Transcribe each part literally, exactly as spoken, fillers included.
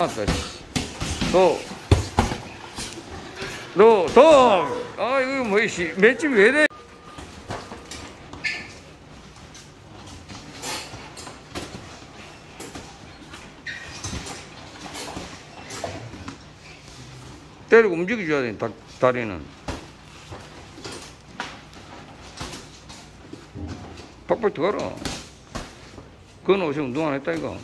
또, 또, 또. 아, 이거 뭐야, 씨. 맷집 왜 이래? 때리고 움직여줘야 돼, 다, 다리는. 팍팍 들어가라. 그건 어제 운동 안 했다, 이거.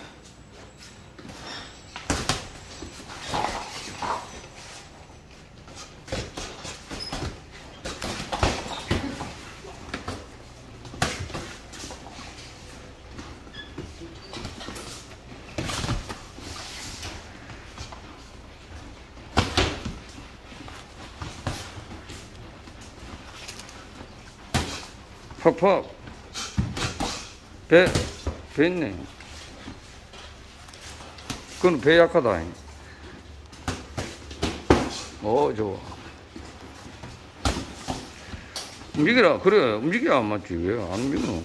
팍팍. 배, 배 있네. 그건 배 약하다. 어, 좋아. 움직이라. 그래, 움직여야 안 맞지. 왜 안 움직여?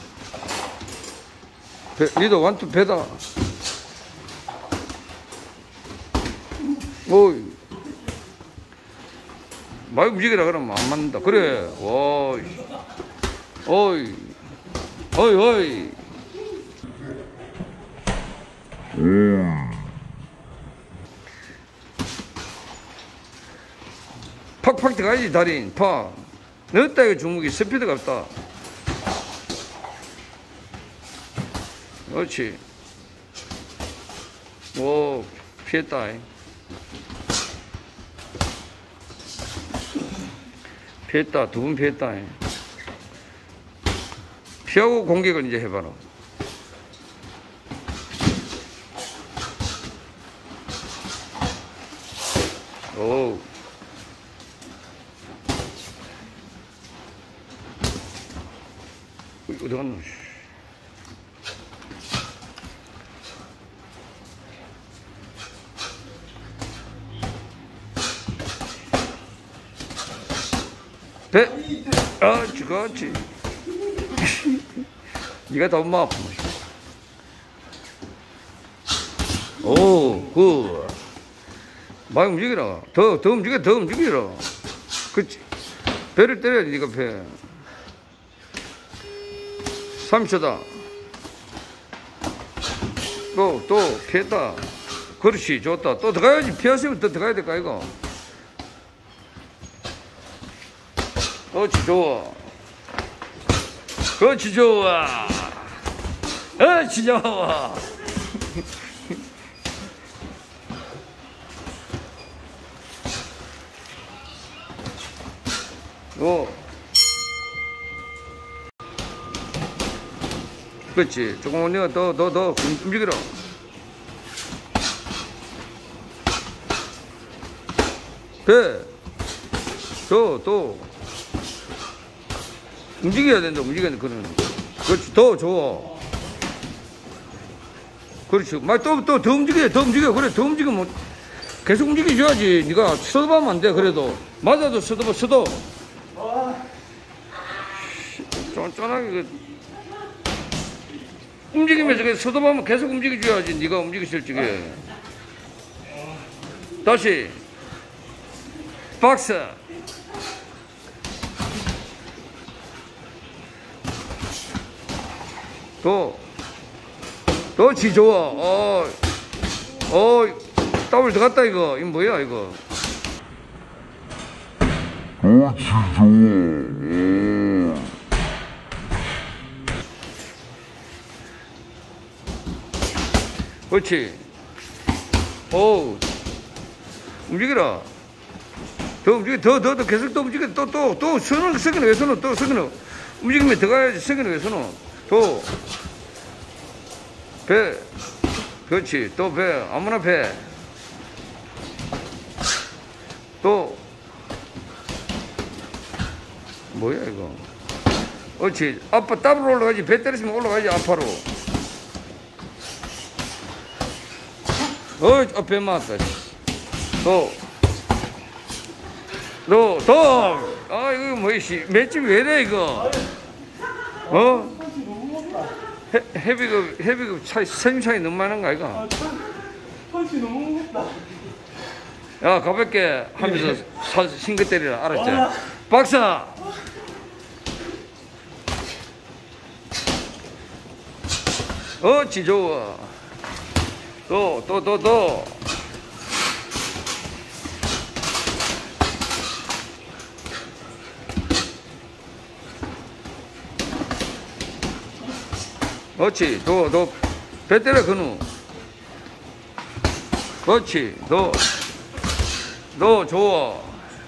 배, 니도 완투 배다. 오이. 많이 움직이라 그러면 안 맞는다. 그래. 와. 어이, 어이, 어이. 음. 팍팍 들어가야지, 다리. 팍. 넣었다, 이거 중국이 스피드가 없다. 그렇지. 오, 피했다. 피했다, 두 번 피했다. 피하고 공격을 이제 해봐라. 오. 어디 갔노? 배! 아, 그렇지. 니가 더 엄마 아프면. 오, 그. 많이 움직이라. 더, 더 움직여, 더 움직이라. 그치. 배를 때려야지, 니가 배. 삼 초다. 또, 또, 피했다. 그렇지, 좋다. 또 들어가야지. 피했으면 더 들어가야 될까, 이거. 그렇지, 좋아. 그렇지, 좋아. 그렇지, 좋아. 오. 그렇지. 조금 내가 더, 더, 더 움직여라. 배. 또, 또. 움직여야 된다, 움직여야 된다, 그러는. 그렇지, 더 좋아. 그렇지. 막 또, 또, 더 움직여, 더 움직여. 그래, 더 움직이면 계속 움직여줘야지. 네가 서도하면 안 돼, 그래도. 맞아도 서도봐, 서도. 쫀쫀하게, 그, 움직이면서 그 서도하면 계속 움직여줘야지. 네가 움직였을 적에. 다시. 박스. 또, 또, 지, 좋아. 어, 어, 더블 들어갔다, 이거. 이거 뭐야, 이거. 또, 지, 좋아. 그렇지. 오, 움직여라. 더 움직여, 더, 더, 더, 계속 또 움직여. 또, 또, 또, 선을, 서기는 왜 서는, 또, 서기는. 움직이면 들어가야지, 서기는 왜 서는. 또, 배. 그렇지. 또 배. 아무나 배. 또. 뭐야, 이거. 그렇지. 아빠 더블로 올라가지. 배 때렸으면 올라가지, 아파로. 어이, 어, 배 맞았다. 또. 또, 또. 아, 이거 뭐야, 씨. 맷집 왜 이래, 이거. 어? 헤, 헤비급, 헤비급 차이, 선임 차이 너무 많은 거 아이가? 펀치 너무 무겁다. 야, 가볍게 하면서 살 싱긋 때리라. 알았지? 와. 박사! 어찌 좋아. 또, 또, 또, 또. 그렇지. 너, 너, 배 때려, 그누. 그렇지. 너, 너, 좋아.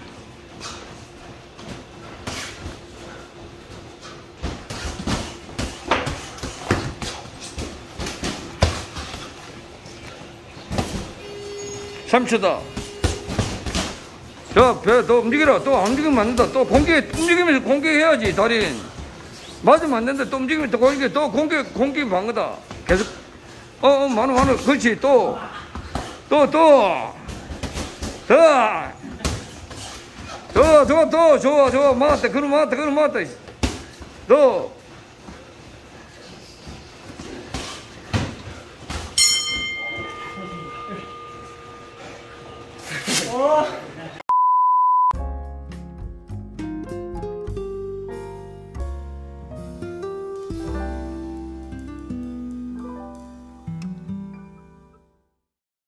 삼 초다. 자, 배, 너 움직여라. 또 안 움직이면 안 된다. 또 공격, 움직이면서 공격해야지, 달인. 맞으면 안 된다. 또 움직이면 또 공격, 또 공격, 공격이 방거다. 계속. 어, 어, 많아, 많아. 그렇지. 또. 또, 또. 더. 더, 더, 더. 좋아, 좋아. 맞다. 그럼 맞다. 그럼 맞다. 더. 와.